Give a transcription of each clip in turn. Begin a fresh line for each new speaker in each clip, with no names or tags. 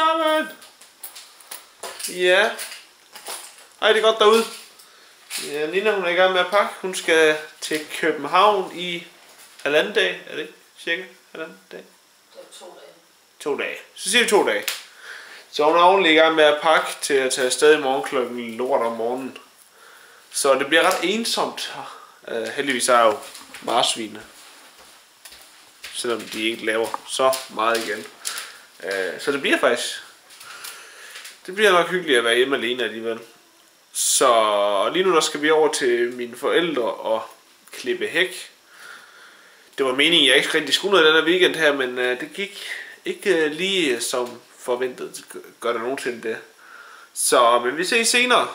sammen! Ja. Hej, det er godt derude. Ja, Nina, hun er i gang med at pakke. Hun skal til København i halvanden dag. Er det cirka halvanden dag?
Det er 2 dage.
2 dage. Så siger vi 2 dage. Så hun er ordentligt i gang med at pakke til at tage afsted i morgen klokken lort om morgenen. Så det bliver ret ensomt her. Heldigvis er jo marsvinene. Selvom de ikke laver så meget igen. Så det bliver faktisk... Det bliver nok hyggeligt at være hjemme alene alligevel. Så lige nu der skal vi over til mine forældre og klippe hæk. Det var meningen, jeg ikke rigtig skulle noget den her weekend her, men det gik ikke lige som forventet. Gør der nogensinde det. Så, men vi ses senere.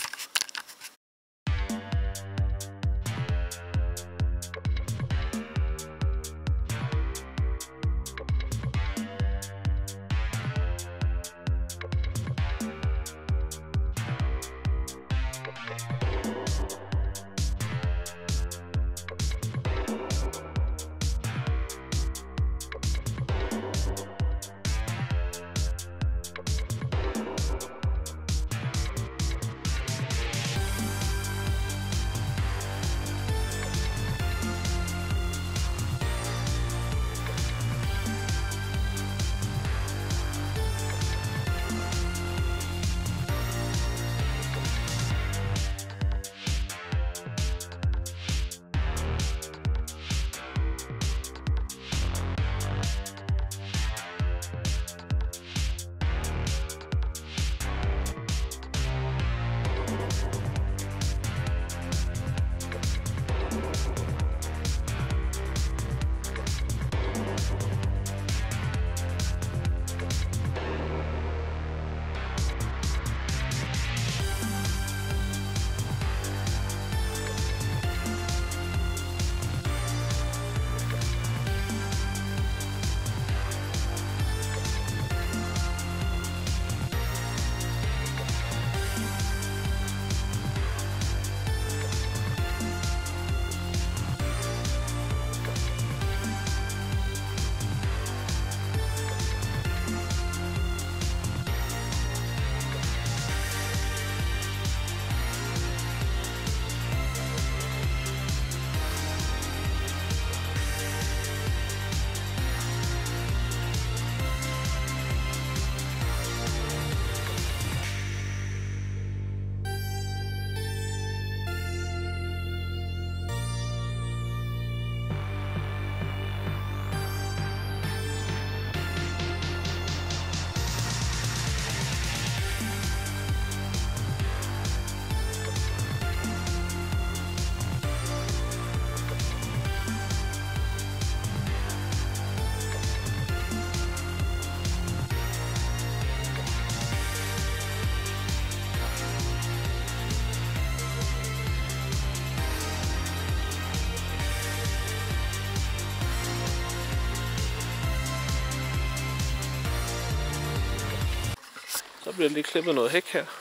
Så bliver der lige klippet noget hæk her.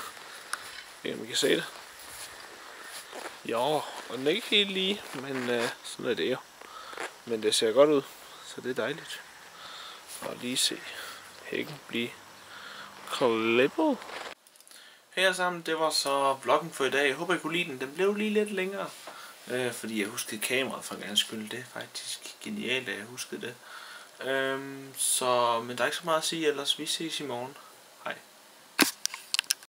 Ja, man kan se det. Jo, og den er ikke helt lige, men sådan er det jo. Men det ser godt ud, så det er dejligt. Og lige se hækken blive klippet. Hej alle sammen, det var så vloggen for i dag. Jeg håber I kunne lide den. Den blev lige lidt længere. Fordi jeg huskede kameraet for en gangs skyld. Det er faktisk genialt, at jeg huskede det. Men der er ikke så meget at sige, ellers vi ses i morgen.